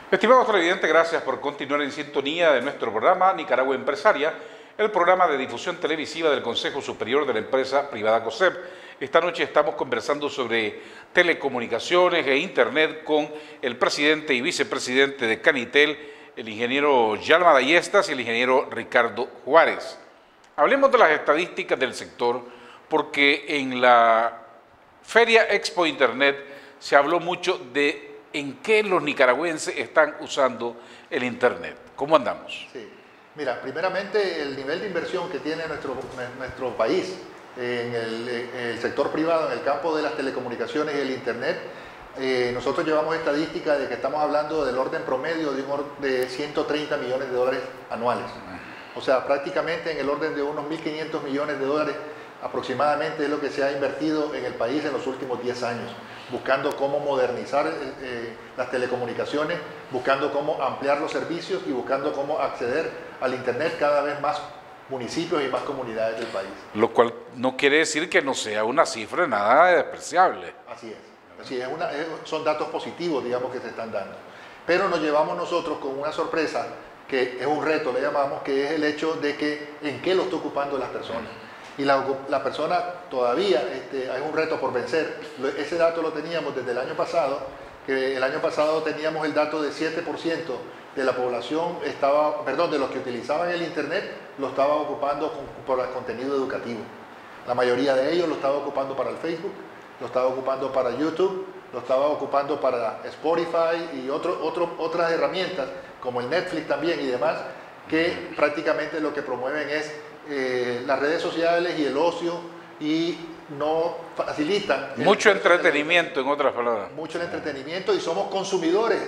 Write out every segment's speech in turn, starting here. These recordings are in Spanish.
Estimados televidentes, gracias por continuar en sintonía de nuestro programa Nicaragua Empresaria, el programa de difusión televisiva del Consejo Superior de la Empresa Privada COSEP. Esta noche estamos conversando sobre telecomunicaciones e Internet con el presidente y vicepresidente de Canitel, el ingeniero Yalma Dayestas y el ingeniero Ricardo Juárez. Hablemos de las estadísticas del sector, porque en la Feria Expo Internet se habló mucho de en qué los nicaragüenses están usando el Internet. ¿Cómo andamos? Sí. Mira, primeramente el nivel de inversión que tiene nuestro país en el sector privado, en el campo de las telecomunicaciones y el Internet, nosotros llevamos estadísticas de que estamos hablando del orden promedio de 130 millones de dólares anuales. O sea, prácticamente en el orden de unos 1.500 millones de dólares aproximadamente es lo que se ha invertido en el país en los últimos 10 años, buscando cómo modernizar las telecomunicaciones, buscando cómo ampliar los servicios y buscando cómo acceder al Internet cada vez más municipios y más comunidades del país. Lo cual no quiere decir que no sea una cifra nada despreciable. Así es, son datos positivos, digamos, que se están dando. Pero nos llevamos nosotros con una sorpresa, que es un reto, le llamamos, que es el hecho de que en qué lo está ocupando las personas. Y la persona todavía hay un reto por vencer. Ese dato lo teníamos desde el año pasado, que el año pasado teníamos el dato de 7% de la población, de los que utilizaban el Internet, lo estaba ocupando por el contenido educativo. La mayoría de ellos lo estaba ocupando para el Facebook, lo estaba ocupando para YouTube, lo estaba ocupando para Spotify y otras herramientas, como el Netflix también y demás, que prácticamente lo que promueven es las redes sociales y el ocio, y no facilitan mucho entretenimiento, en otras palabras. Mucho el entretenimiento, y somos consumidores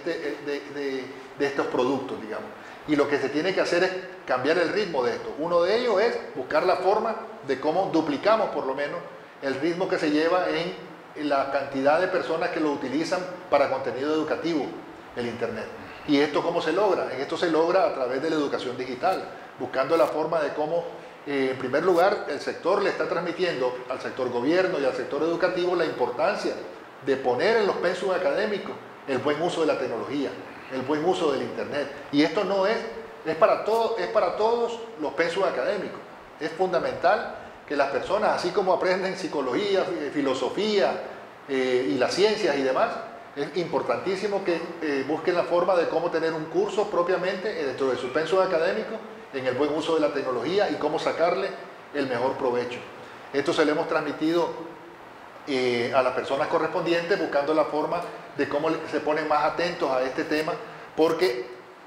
de estos productos, digamos. Y lo que se tiene que hacer es cambiar el ritmo de esto. Uno de ellos es buscar la forma de cómo duplicamos por lo menos el ritmo que se lleva en la cantidad de personas que lo utilizan para contenido educativo, el Internet. ¿Y esto cómo se logra? Esto se logra a través de la educación digital, buscando la forma de cómo, en primer lugar, el sector le está transmitiendo al sector gobierno y al sector educativo la importancia de poner en los pensum académicos el buen uso de la tecnología, el buen uso del Internet. Y esto no es para todos los pensum académicos. Es fundamental que las personas, así como aprenden psicología, filosofía y las ciencias y demás, es importantísimo que busquen la forma de cómo tener un curso propiamente dentro de su pensum académico en el buen uso de la tecnología y cómo sacarle el mejor provecho. Esto se lo hemos transmitido a las personas correspondientes, buscando la forma de cómo se ponen más atentos a este tema, porque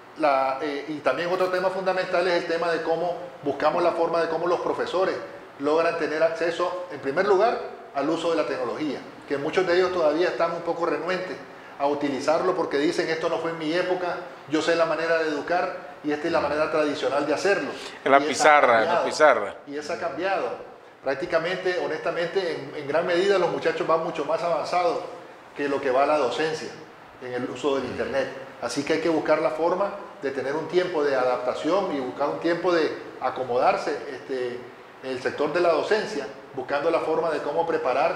y también otro tema fundamental es el tema de cómo buscamos la forma de cómo los profesores logran tener acceso, en primer lugar, al uso de la tecnología, que muchos de ellos todavía están un poco renuentes a utilizarlo porque dicen: esto no fue en mi época, yo sé la manera de educar y esta es la manera tradicional de hacerlo. En la pizarra. Y eso ha cambiado. Prácticamente, honestamente, en gran medida los muchachos van mucho más avanzados que lo que va a la docencia en el uso del Internet. Así que hay que buscar la forma de tener un tiempo de adaptación y buscar un tiempo de acomodarse el sector de la docencia, buscando la forma de cómo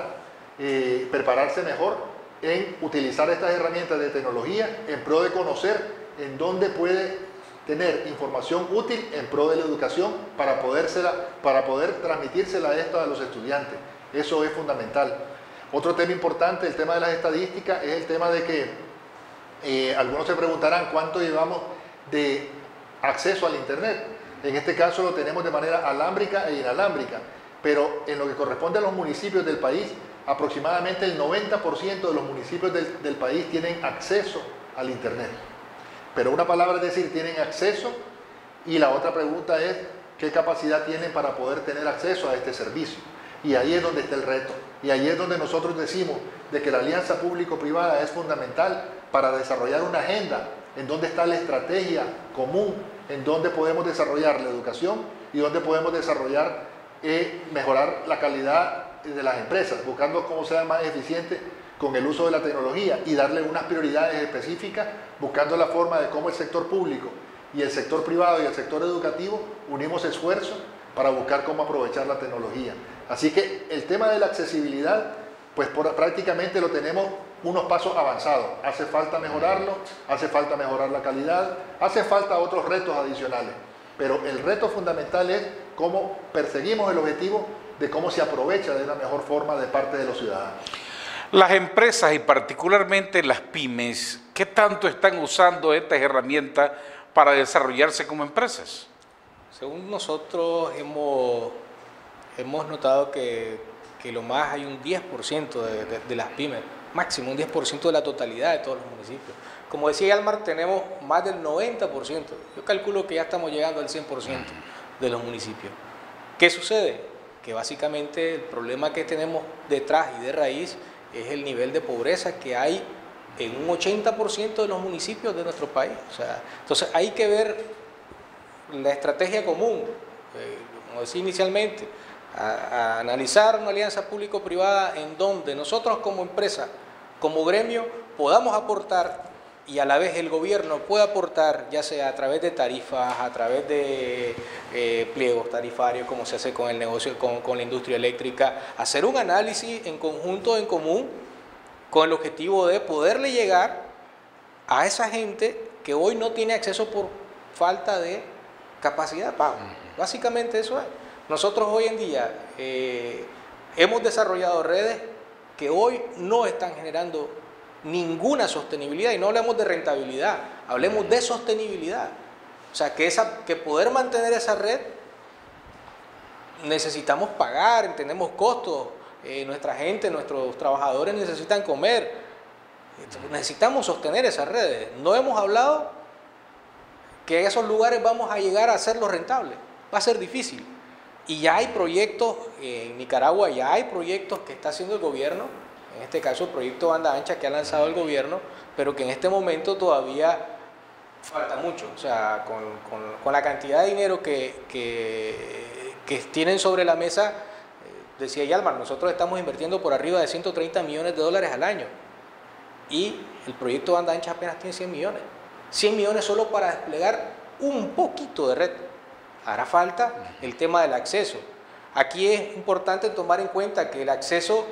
prepararse mejor en utilizar estas herramientas de tecnología en pro de conocer en dónde puede tener información útil en pro de la educación para poder transmitírsela esto a los estudiantes. Eso es fundamental. Otro tema importante, el tema de las estadísticas, es el tema de que algunos se preguntarán cuánto llevamos de acceso al Internet. En este caso lo tenemos de manera alámbrica e inalámbrica, pero en lo que corresponde a los municipios del país, aproximadamente el 90% de los municipios del país tienen acceso al Internet. Pero una palabra es decir, tienen acceso, y la otra pregunta es qué capacidad tienen para poder tener acceso a este servicio. Y ahí es donde está el reto, y ahí es donde nosotros decimos de que la alianza público-privada es fundamental para desarrollar una agenda en donde está la estrategia común, en donde podemos desarrollar la educación y donde podemos desarrollar mejorar la calidad de las empresas, buscando cómo sea más eficiente con el uso de la tecnología y darle unas prioridades específicas, buscando la forma de cómo el sector público y el sector privado y el sector educativo unimos esfuerzos para buscar cómo aprovechar la tecnología. Así que el tema de la accesibilidad pues prácticamente lo tenemos unos pasos avanzados. Hace falta mejorarlo, hace falta mejorar la calidad, hace falta otros retos adicionales. Pero el reto fundamental es cómo perseguimos el objetivo de cómo se aprovecha de una mejor forma de parte de los ciudadanos. Las empresas y particularmente las pymes, ¿qué tanto están usando estas herramientas para desarrollarse como empresas? Según nosotros hemos notado que lo más hay un 10% de las pymes, máximo un 10% de la totalidad de todos los municipios. Como decía Yalmar, tenemos más del 90%. Yo calculo que ya estamos llegando al 100% de los municipios. ¿Qué sucede? Que básicamente el problema que tenemos detrás y de raíz es el nivel de pobreza que hay en un 80% de los municipios de nuestro país. O sea, entonces hay que ver la estrategia común, como decía inicialmente, a analizar una alianza público-privada en donde nosotros como empresa, como gremio, podamos aportar y a la vez el gobierno pueda aportar, ya sea a través de tarifas, a través de pliegos tarifarios, como se hace con el negocio, con la industria eléctrica, hacer un análisis en conjunto, en común, con el objetivo de poderle llegar a esa gente que hoy no tiene acceso por falta de capacidad de pago. Básicamente eso es. Nosotros hoy en día hemos desarrollado redes que hoy no están generando ninguna sostenibilidad, y no hablemos de rentabilidad, hablemos de sostenibilidad. O sea, que poder mantener esa red necesitamos pagar, tenemos costos, nuestra gente, nuestros trabajadores necesitan comer, necesitamos sostener esas redes. No hemos hablado que en esos lugares vamos a llegar a hacerlo rentable, va a ser difícil. Y ya hay proyectos, en Nicaragua ya hay proyectos que está haciendo el gobierno, en este caso el proyecto Banda Ancha que ha lanzado el gobierno, pero que en este momento todavía falta mucho. O sea, con la cantidad de dinero que tienen sobre la mesa, decía Yalmar, nosotros estamos invirtiendo por arriba de 130 millones de dólares al año y el proyecto Banda Ancha apenas tiene 100 millones. 100 millones solo para desplegar un poquito de red. Hará falta el tema del acceso. Aquí es importante tomar en cuenta que el acceso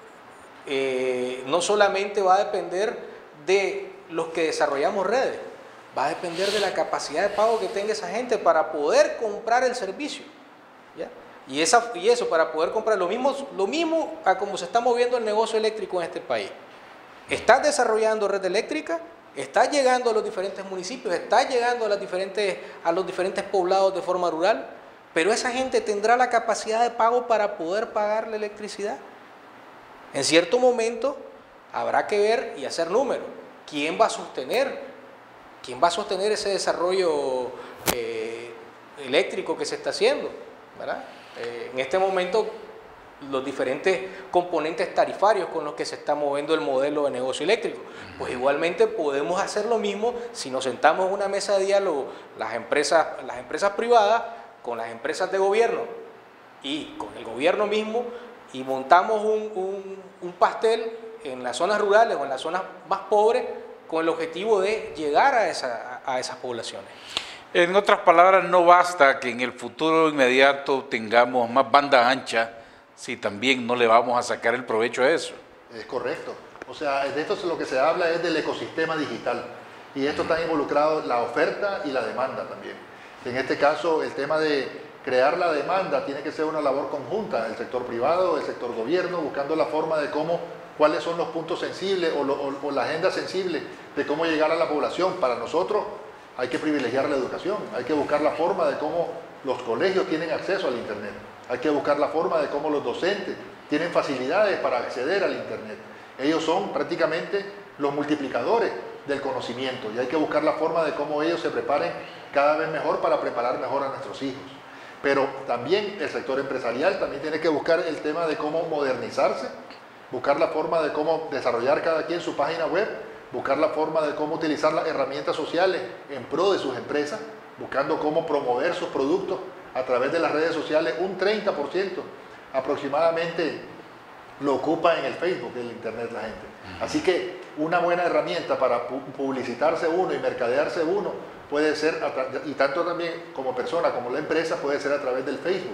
no solamente va a depender de los que desarrollamos redes, va a depender de la capacidad de pago que tenga esa gente para poder comprar el servicio, ¿ya? Y eso para poder comprar lo mismo a como se está moviendo el negocio eléctrico en este país. Estás desarrollando red eléctrica, está llegando a los diferentes municipios, está llegando a los diferentes poblados de forma rural, pero esa gente tendrá la capacidad de pago para poder pagar la electricidad. En cierto momento habrá que ver y hacer números. ¿Quién va a sostener ese desarrollo eléctrico que se está haciendo? ¿Verdad? En este momento los diferentes componentes tarifarios con los que se está moviendo el modelo de negocio eléctrico. Pues igualmente podemos hacer lo mismo si nos sentamos en una mesa de diálogo las empresas privadas con las empresas de gobierno y con el gobierno mismo y montamos un pastel en las zonas rurales o en las zonas más pobres con el objetivo de llegar a esas poblaciones. En otras palabras, no basta que en el futuro inmediato tengamos más banda ancha si también no le vamos a sacar el provecho a eso. Es correcto. O sea, de esto lo que se habla es del ecosistema digital. Y esto está involucrado la oferta y la demanda también. En este caso, el tema de crear la demanda tiene que ser una labor conjunta, el sector privado, el sector gobierno, buscando la forma de cuáles son los puntos sensibles o la agenda sensible de cómo llegar a la población. Para nosotros hay que privilegiar la educación, hay que buscar la forma de cómo los colegios tienen acceso al Internet. Hay que buscar la forma de cómo los docentes tienen facilidades para acceder al Internet. Ellos son prácticamente los multiplicadores del conocimiento y hay que buscar la forma de cómo ellos se preparen cada vez mejor para preparar mejor a nuestros hijos. Pero también el sector empresarial también tiene que buscar el tema de cómo modernizarse, buscar la forma de cómo desarrollar cada quien su página web, buscar la forma de cómo utilizar las herramientas sociales en pro de sus empresas, buscando cómo promover sus productos a través de las redes sociales. Un 30% aproximadamente lo ocupa en el Facebook, en el Internet la gente. Así que una buena herramienta para publicitarse uno y mercadearse uno puede ser, y tanto también como persona como la empresa, puede ser a través del Facebook.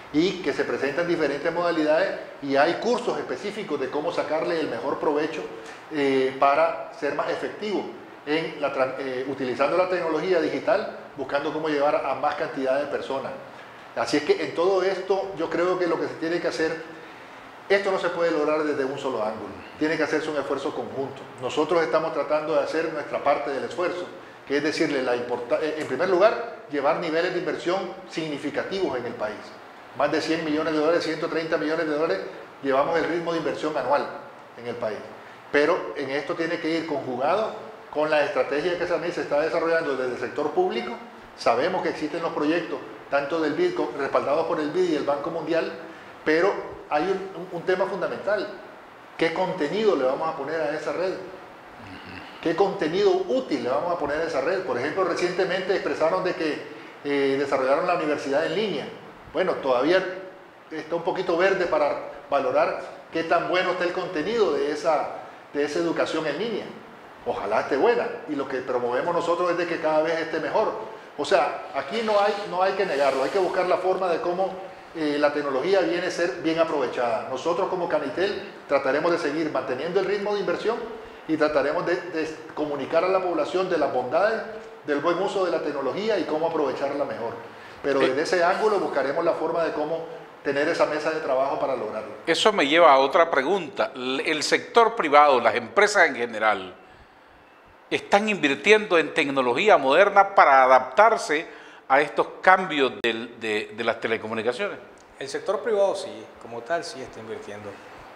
y que se presentan diferentes modalidades y hay cursos específicos de cómo sacarle el mejor provecho para ser más efectivo en utilizando la tecnología digital, buscando cómo llevar a más cantidad de personas. Así es que en todo esto yo creo que lo que se tiene que hacer, esto no se puede lograr desde un solo ángulo, tiene que hacerse un esfuerzo conjunto. Nosotros estamos tratando de hacer nuestra parte del esfuerzo, que es decirle, en primer lugar, llevar niveles de inversión significativos en el país. Más de 100 millones de dólares, 130 millones de dólares, llevamos el ritmo de inversión anual en el país. Pero en esto tiene que ir conjugado con la estrategia que también se está desarrollando desde el sector público. Sabemos que existen los proyectos, tanto del BID, respaldados por el BID y el Banco Mundial, pero hay un tema fundamental. ¿Qué contenido le vamos a poner a esa red? ¿Qué contenido útil le vamos a poner a esa red? Por ejemplo, recientemente expresaron de que desarrollaron la universidad en línea. Bueno, todavía está un poquito verde para valorar qué tan bueno está el contenido de esa educación en línea. Ojalá esté buena, y lo que promovemos nosotros es de que cada vez esté mejor. O sea, aquí no hay que negarlo, hay que buscar la forma de cómo la tecnología viene a ser bien aprovechada. Nosotros como Canitel trataremos de seguir manteniendo el ritmo de inversión y trataremos de comunicar a la población de las bondades del buen uso de la tecnología y cómo aprovecharla mejor. Pero desde ese ángulo buscaremos la forma de cómo tener esa mesa de trabajo para lograrlo. Eso me lleva a otra pregunta. El sector privado, las empresas en general, ¿están invirtiendo en tecnología moderna para adaptarse a estos cambios de las telecomunicaciones? El sector privado sí, como tal sí está invirtiendo.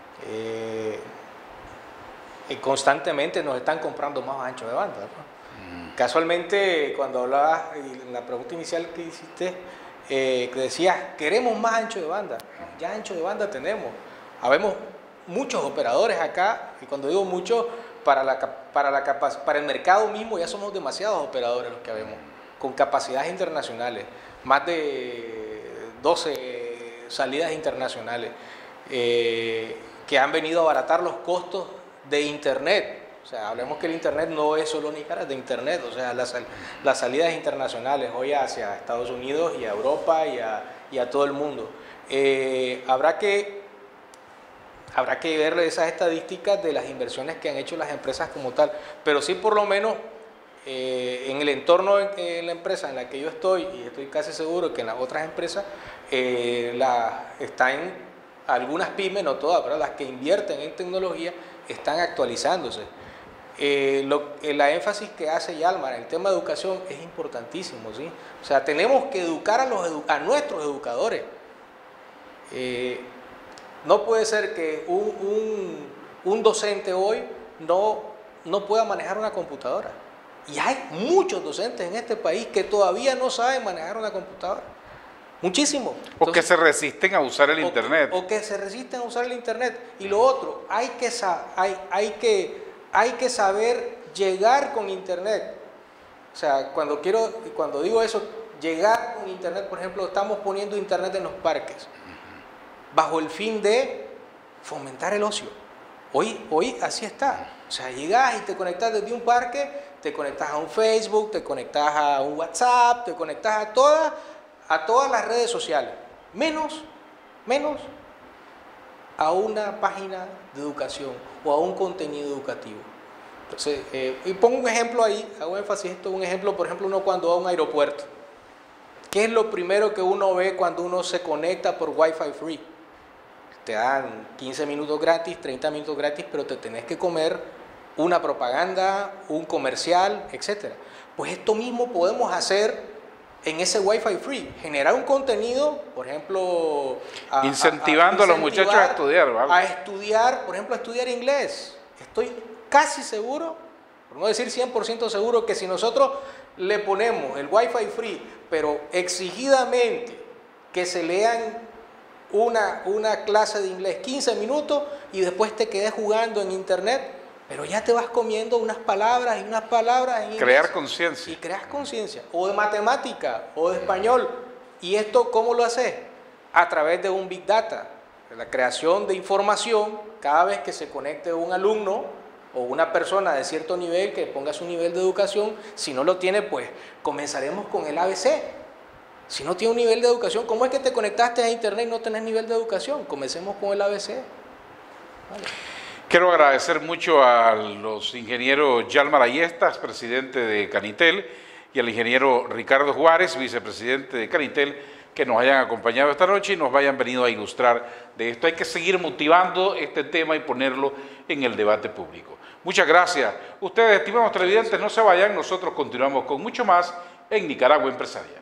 Constantemente nos están comprando más ancho de banda, ¿no? Casualmente, cuando hablabas en la pregunta inicial que hiciste, que decías, queremos más ancho de banda. Ya ancho de banda tenemos. Habemos muchos operadores acá, y cuando digo muchos, para el mercado mismo ya somos demasiados operadores los que habemos, con capacidades internacionales, más de 12 salidas internacionales, que han venido a abaratar los costos de Internet. O sea, hablemos que el Internet no es solo ni caras de Internet, o sea, las salidas internacionales hoy hacia Estados Unidos y a Europa y a todo el mundo. Habrá que ver esas estadísticas de las inversiones que han hecho las empresas como tal, pero sí por lo menos en el entorno en la empresa en la que yo estoy, y estoy casi seguro que en las otras empresas están algunas pymes, no todas, pero las que invierten en tecnología están actualizándose. La énfasis que hace Yalmar en el tema de educación es importantísimo, ¿sí? O sea, tenemos que educar a nuestros educadores. No puede ser que un docente hoy no pueda manejar una computadora. Y hay muchos docentes en este país que todavía no saben manejar una computadora. Muchísimo. O que se resisten a usar el Internet. O que se resisten a usar el Internet. Y lo otro, hay que saber llegar con Internet. O sea, cuando digo eso, llegar con Internet, por ejemplo, estamos poniendo Internet en los parques, bajo el fin de fomentar el ocio. Hoy así está. O sea, llegas y te conectas desde un parque, te conectas a un Facebook, te conectas a un WhatsApp, te conectas a todas las redes sociales, menos a una página de educación o a un contenido educativo. Entonces, y pongo un ejemplo ahí, hago énfasis esto, un ejemplo, por ejemplo, uno cuando va a un aeropuerto. ¿Qué es lo primero que uno ve cuando uno se conecta por Wi-Fi free? Te dan 15 minutos gratis, 30 minutos gratis, pero te tenés que comer una propaganda, un comercial, etc. Pues esto mismo podemos hacer en ese Wi-Fi free, generar un contenido, por ejemplo, incentivando a los muchachos a estudiar, ¿vale? A estudiar, por ejemplo, a estudiar inglés. Estoy casi seguro, por no decir 100% seguro, que si nosotros le ponemos el Wi-Fi free, pero exigidamente que se lean una clase de inglés 15 minutos y después te quedes jugando en internet, pero ya te vas comiendo unas palabras en inglés. Crear conciencia. Y creas conciencia, o de matemática, o de español. ¿Y esto cómo lo haces? A través de un Big Data, de la creación de información. Cada vez que se conecte un alumno o una persona de cierto nivel, que ponga su nivel de educación, si no lo tiene, pues comenzaremos con el ABC. Si no tiene un nivel de educación, ¿cómo es que te conectaste a internet y no tenés nivel de educación? Comencemos con el ABC. Vale. Quiero agradecer mucho a los ingenieros Yalmar Ayestas, presidente de Canitel, y al ingeniero Ricardo Juárez, vicepresidente de Canitel, que nos hayan acompañado esta noche y nos hayan venido a ilustrar de esto. Hay que seguir motivando este tema y ponerlo en el debate público. Muchas gracias. Ustedes, estimados televidentes, no se vayan, nosotros continuamos con mucho más en Nicaragua Empresaria.